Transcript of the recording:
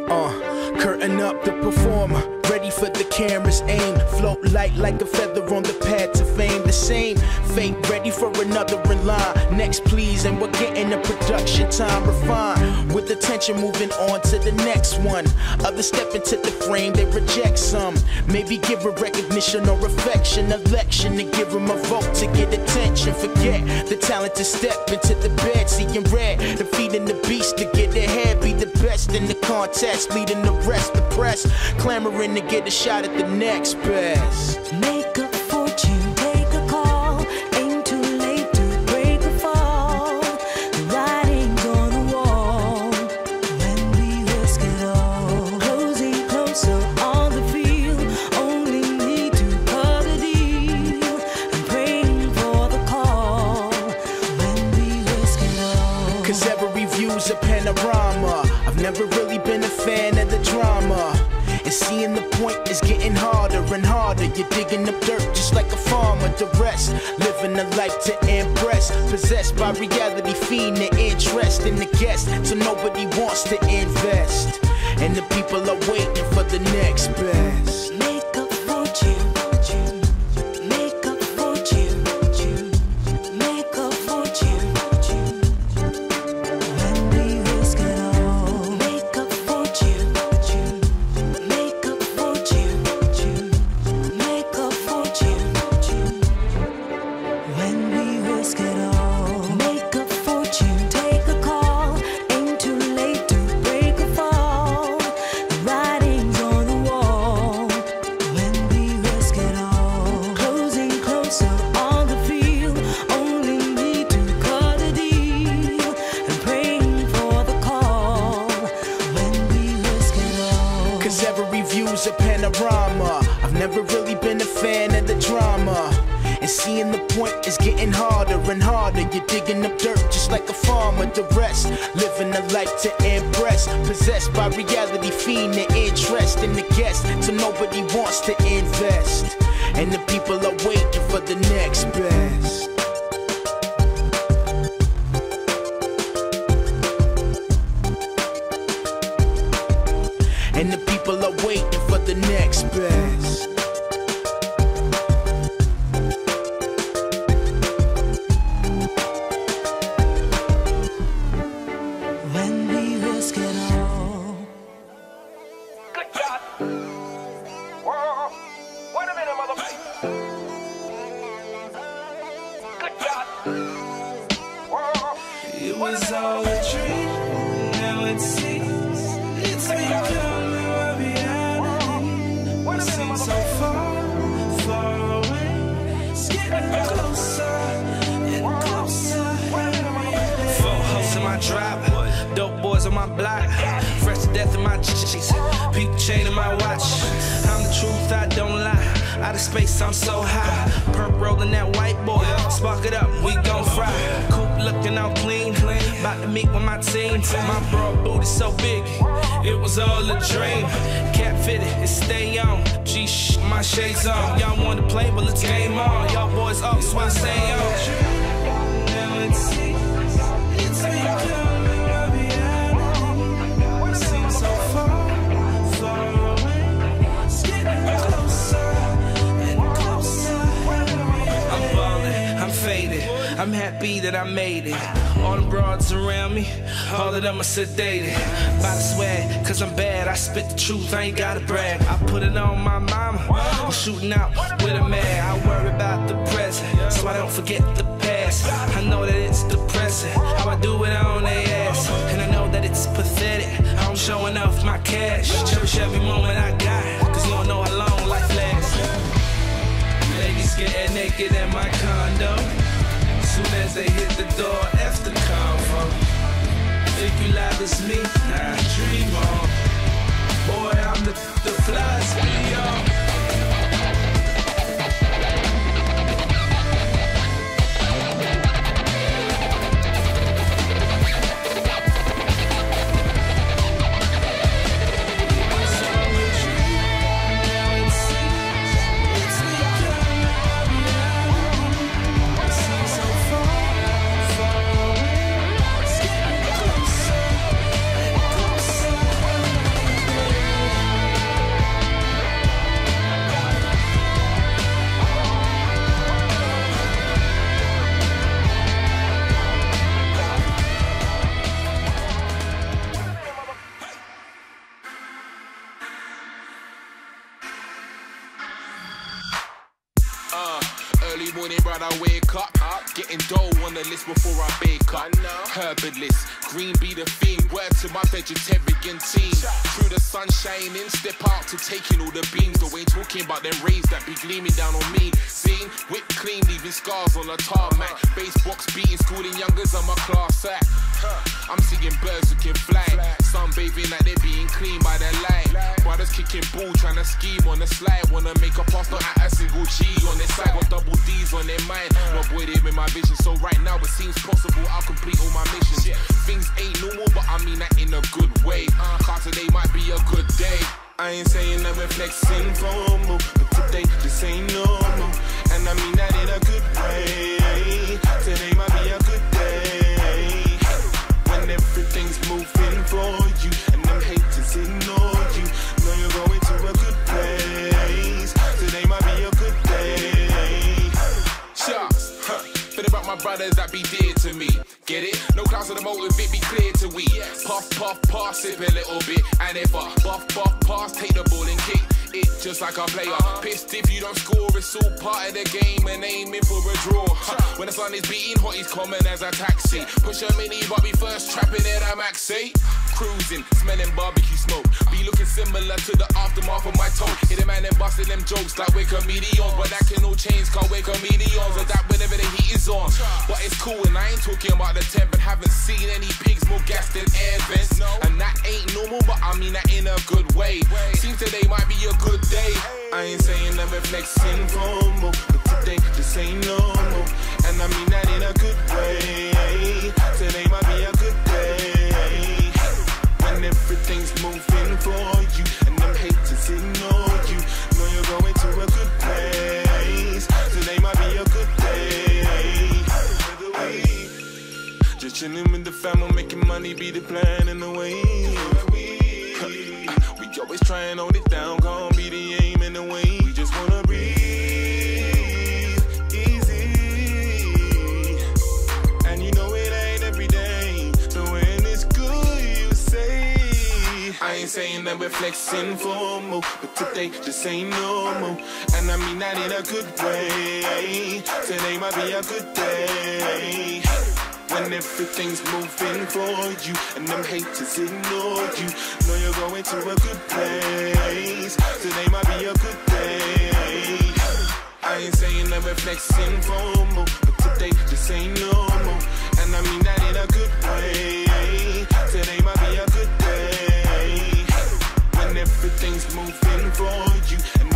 Curtain up the performer, ready for the camera's aim. Float light like a feather on the path to fame. The same fate, ready for another in line. Next please, and we're getting the production time refined. With attention moving on to the next one. Others step into the frame, they reject some. Maybe give a recognition or affection. Election to give them a vote to get attention. Forget the talent to step into the bed, seeing red, defeating the beast to get ahead. Be the best in the contest, leading the rest, the press clamoring to get a shot at the next best. Make a fortune, take a call. Ain't too late to break or fall. The writing's on the wall when we risk it all. Closing closer on the field. Only need to cut a deal. And praying for the call when we risk it all. Cause every view's a panorama. I've never really been a fan of the drama. And seeing the point is getting harder and harder. You're digging up dirt just like a farmer. The rest, living a life to impress. Possessed by reality, fiend the interest in the guest. So nobody wants to invest. And the people are waiting for the next best. Make a fortune. Make a fortune. Make a fortune. When we risk it all. Make a fortune. Make a fortune. Make a fortune. When we risk it all. Make a fortune. Take a call. Ain't too late to break or fall. The writing's on the wall. When we risk it all. Closing closer on the field. Only need to cut a deal. And praying for the call. When we risk it all. Cause every view's a panorama. I've never really been a fan of the drama. And seeing the point is getting harder and harder. You're digging up dirt just like a farmer. The rest, living a life to impress. Possessed by reality, fiend the interest in the guest. So nobody wants to invest. And the people are waiting for the next best. And the people are waiting for the next best. When we risk it all. Good job. Whoa. Wait a minute, motherfucker. Good job. Whoa. It was all a dream, now it seems it's becoming a reality. We seem so far, far away. It's getting closer and closer. 4 hoes in my drop, dope boys on my block, fresh to death in my cheeks, peep chain in my watch. I'm the truth, I don't lie. Out of space, I'm so high. Perp rolling that white boy, spark it up, we gon' fry. Coupe looking all clean, about to meet with my team. My broad booty so big, it was all a dream. Cat fitted, it stay on. G my shades on. Y'all want to play, well it's game on. Y'all boys up, so I stay on. Now it seems it's becoming a reality. We seem so far, far away. It's getting closer and closer. I'm ballin', I'm faded. I'm happy that I made it. All the broads around me, all of them are sedated. By the swag, cause I'm bad, I spit the truth, I ain't gotta brag. I put it on my mama, I'm shooting out with a man. I worry about the present, so I don't forget the past. I know that it's depressing, how I do it on their ass. And I know that it's pathetic, how I'm showing off my cash. Cherish every moment I got, cause you don't know how long life lasts. Ladies getting naked in my condo. Soon as they hit the door, F the convo. Think you live as me? Nah, dream on. Boy, I'm the flies beyond. brother, wake up. Getting dough on the list before I bake up. Herbalist, green be the theme. Word to my vegetarian team. Through the sun shining, step out to taking all the beams. The way talking about them rays that be gleaming down on me. Seen, whipped clean, leaving scars on the tarmac. Bass box beating, schooling youngers on my class act. I'm seeing birds who can fly. Sunbathing like they're being clean by the light. Brothers kicking ball, trying to scheme on the slide. Wanna make a pass, not at a single G on their side. Got double D's on their mind. No boy, they in my vision. So right now it seems possible I'll complete all my missions. Things ain't normal, but I mean that in a good way. Cause today might be a good day. I ain't saying that we're flexing formal, but today this ain't normal. And I mean that in a good way. Today might be a good day. When everything's moving for you, and them haters ignore you. Know you're going to a good place. Today might be a good day. Shucks, think about my brothers that be dear to me. Get it? No clouds of the motive, it be clear to we. Puff, puff, pass, sip a little bit. And if I buff, buff, pass, take the ball and kick it just like a player. Pissed if you don't score, it's all part of the game and aiming for a draw. When the sun is beating hot, he's common as a taxi. Push a mini, but we first trapping it at Max 8. Cruising, smelling barbecue smoke. Be looking similar to the aftermath of my toe. Hit a man and busting them jokes like we're comedians. But that can all change, cause we're comedians. Adapt whenever the heat is on. But it's cool, and I ain't talking about the temp. And haven't seen any pigs more gas than air vents. And that ain't normal, but I mean that in a good way. Seems today might be a good day. I ain't saying that we're flexing formal, but today this ain't normal. And I mean that in a good way. Today might be a good day. When everything's moving for you, and them haters ignore you. Know you're going to a good place. Today might be a good day. Just chilling with the family, making money be the plan and the way. We always try and hold it down, can't be the aim in the way. We just wanna breathe easy, and you know it ain't every day. So when it's good, you say. I ain't saying that we're flexing formal, but today just ain't normal. And I mean that in a good way. Today might be a good day. When everything's moving for you, and them haters ignore you. Know you're going to a good place. Today might be a good day. I ain't saying that we're flexing formal, but today just ain't normal. And I mean that in a good way. Today might be a good day. When everything's moving for you, and